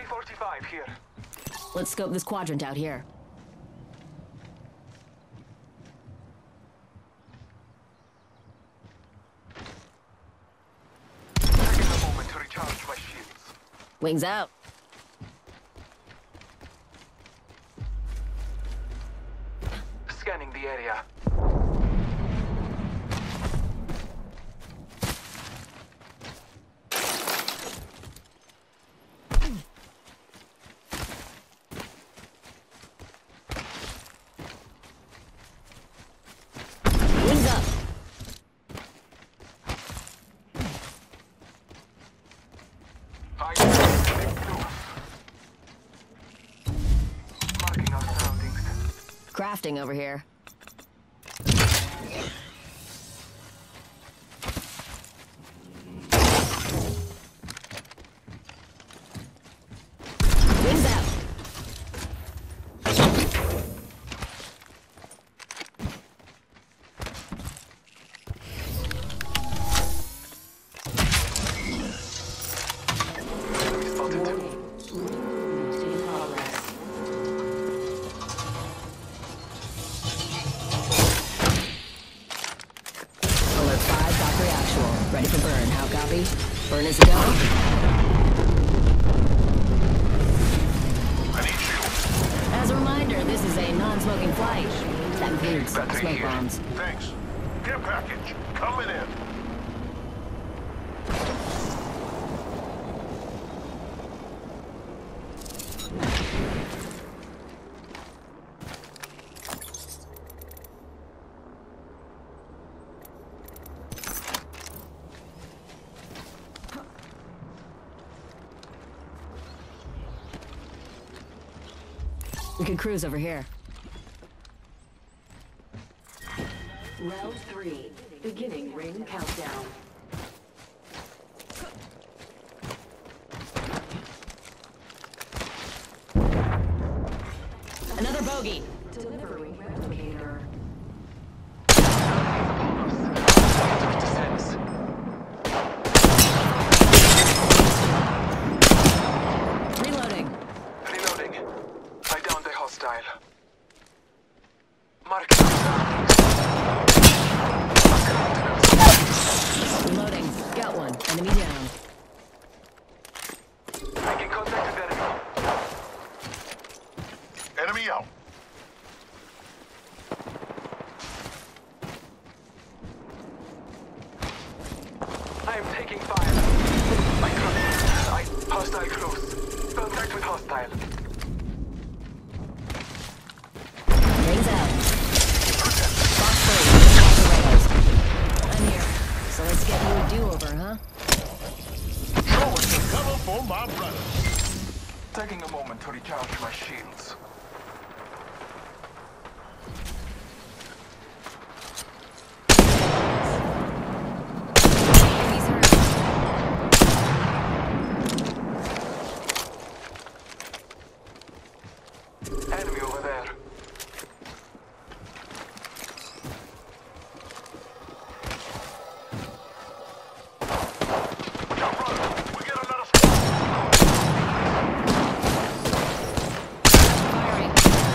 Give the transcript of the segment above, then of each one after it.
P45 here. Let's scope this quadrant out here. Taking a moment to recharge my shields. Wings out. Scanning the area. Wings up. Marking our surroundings. Crafting over here. Wings out. Enemy spotted. Alert 5, Valkyrie actual. Ready for burn. How copy? Burn is a go. I need shields. As a reminder, this is a non-smoking flight. That includes Battery smoke here. bombs. Thanks. Care package coming in. We could cruise over here. Round 3, beginning ring countdown. Another bogey. Delivering replicator. Descends. Reloading. Reloading. I downed a hostile. Marking our surroundings. Reloading. Got one. Enemy down. Making contact with enemy. Enemy out. I am taking fire. Hostile close. Contact with hostile. Rings out. Box 3. I'm here. So let's get you a do-over, huh? Show us the cover for my brother. Taking a moment to recharge my shields. Enemy's hurt. Enemy over there. Now run. We get another squad. Firing.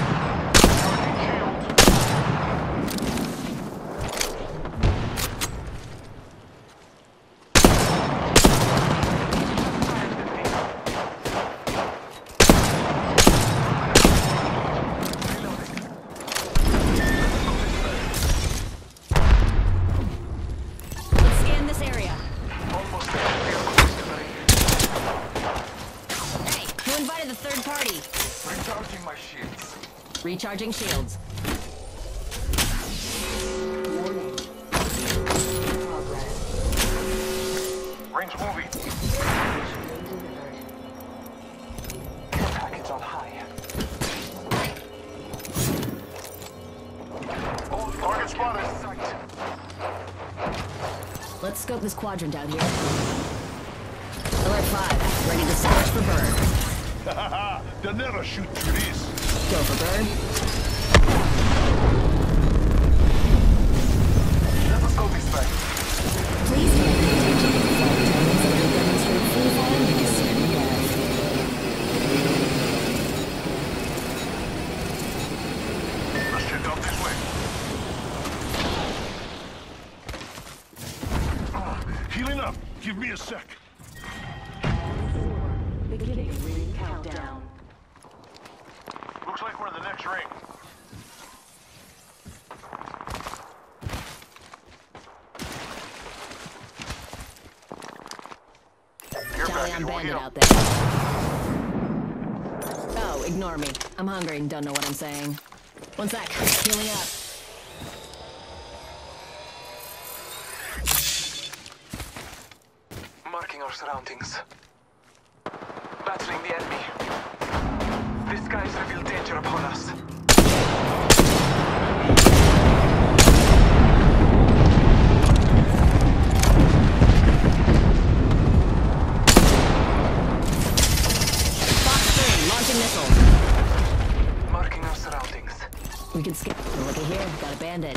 Let's scan this area. Almost there. We are close to the ring. Hey, who invited the third party? Recharging my shields. Recharging shields. Warning. Progress. Rings moving. Package being delivered. Care package on high. All Target spotted. sight. Let's scope this quadrant out here. Alert 5. Ready to scorch for burn. They'll never shoot through this. Go for burn. Let us go this way. Please direct attention to the flight attendants as we demonstrate free fall and sudden death. a sec. Beginning ring countdown. Looks like we're in the next ring. Charlie on Bandit out there. Oh, ignore me. I'm hungry and don't know what I'm saying. One sec. Healing up. Marking our surroundings. Battling the enemy. The skies reveal danger upon us. Fox 3, launching missile. Marking our surroundings. We can skip. Look at here. Got a bandit.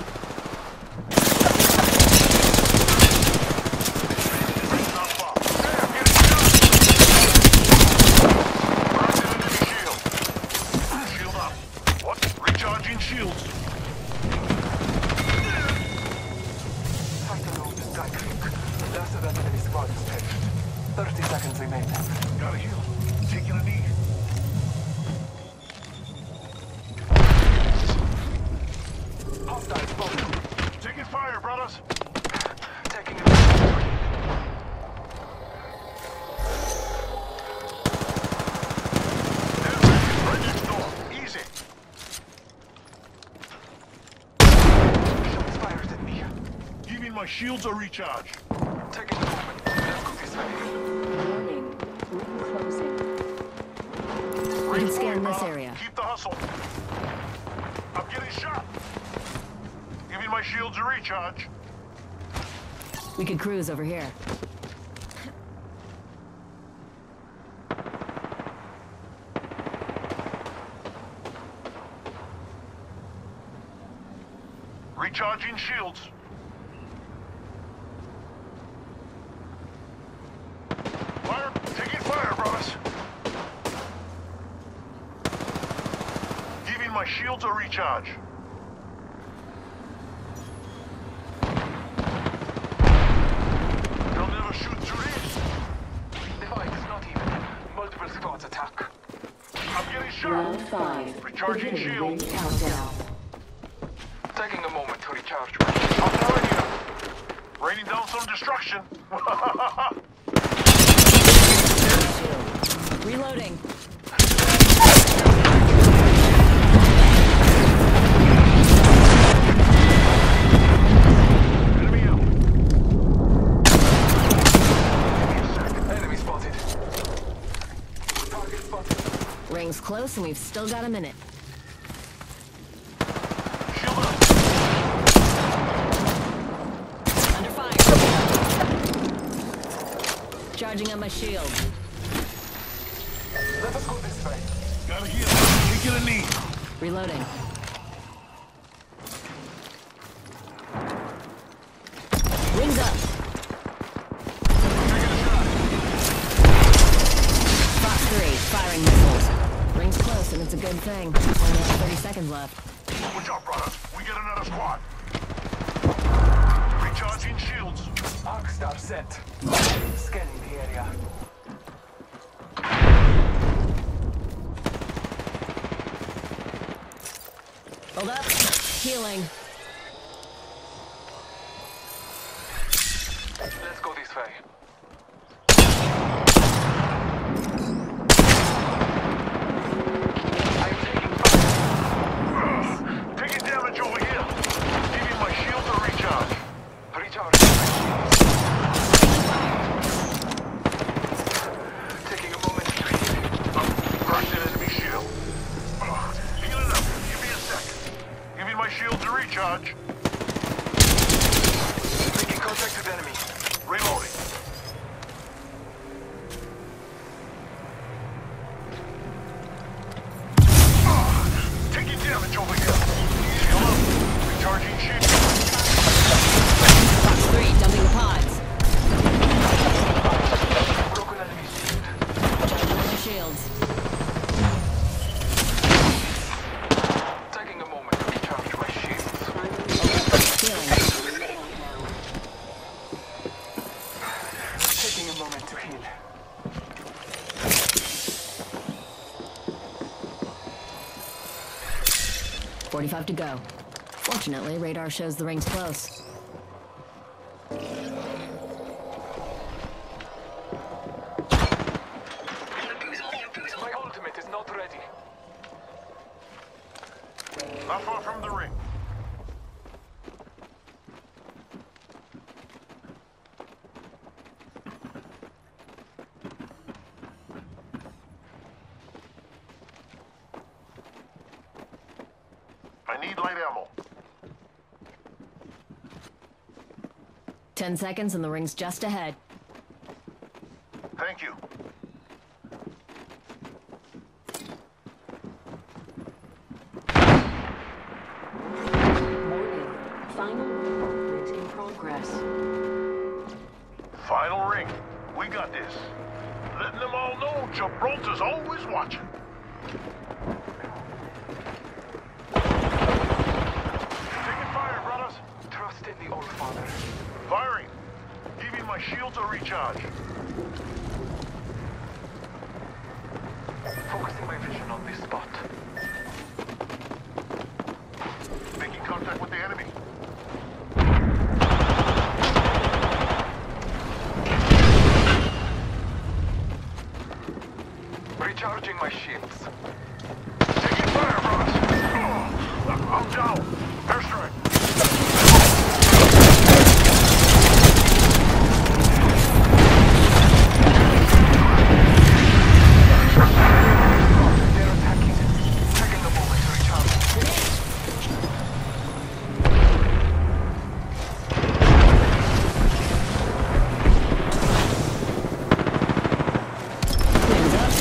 Not far. There, get it shot. Rocket enemy shield. Shield up. What? Recharging shields. Fight alone to Sky Creek. Last of that enemy squad is perished. 30 seconds remaining. Gotta heal. Taking a knee. Hostile spotted. Taking fire, brothers. Taking a Right next door. Easy. shots fired at me. Giving my shields a recharge. Taking a moment. Let's go this way. Warning. Ring closing. We can scan Reloading, this brother. area. Keep the hustle. I'm getting shot. Giving my shields a recharge. We could cruise over here. Recharging shields. Fire! Taking fire, brothers. Giving my shields a recharge. They'll never shoot through this. The fight is not even. Multiple squads attack. I'm getting shot. Round 5. Recharging Beginning ring shield. countdown. Taking a moment to recharge. I'm telling you. Raining down some destruction. Reloading. Enemy out. Enemy spotted. Target spotted. Ring's close and we've still got a minute. Shield up. Under fire. Charging on my shield. Let us go this way. Gotta heal. Taking a knee. Reloading. Wings up. Taking a shot. Fox 3, firing missiles. Ring's close and it's a good thing. Only have 30 seconds left. Good job, brother. We get another squad. Recharging shields. Arcstar set. Scanning the area. Hold up. Healing. Let's go this way. I'm taking fire. Taking damage over here. Giving my shield a recharge. Recharge. Taking a moment to heal. Cracked an enemy shield. Healing up. Give me a sec. Giving my shield a recharge. Making contact with enemy. Reloading. Taking damage over here. Shield up. Recharging shield. Fox 3, dumping the pods. Broken enemy shield. Charging on my shields. Taking a moment to recharge my shields. Hold 45 to go. Fortunately, radar shows the ring's close. My ultimate is not ready. Not far from the ring. I need light ammo. 10 seconds and the ring's just ahead. Thank you. Warning. Final movement in progress. Final ring. We got this. Letting them all know Gibraltar's always watching. Taking fire, brothers. Trust in the Old Father. Firing. Giving my shields a recharge. Focusing my vision on this spot. Making contact with the enemy. Recharging my shields. Taking fire, brothers. I'm down. Airstrike. They're attacking. Taking a moment to recharge. Wings up.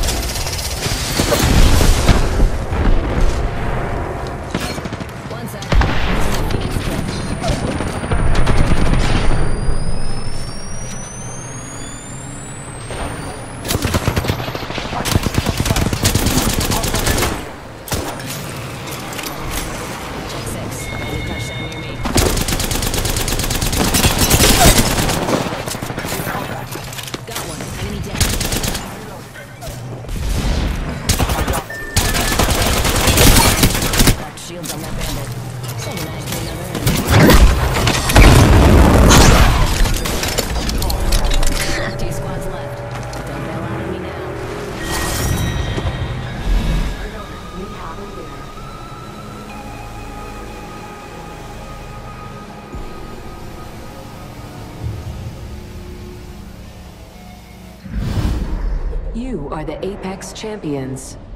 One sec. This is a Phoenix kit. Check 6. Enemy touchdown near me. Got one. Enemy dead. Cracked shields on that bandit. Send a knife to another enemy. 2 squads left. Don't bail out on me now. We have a winner. You are the Apex Champions.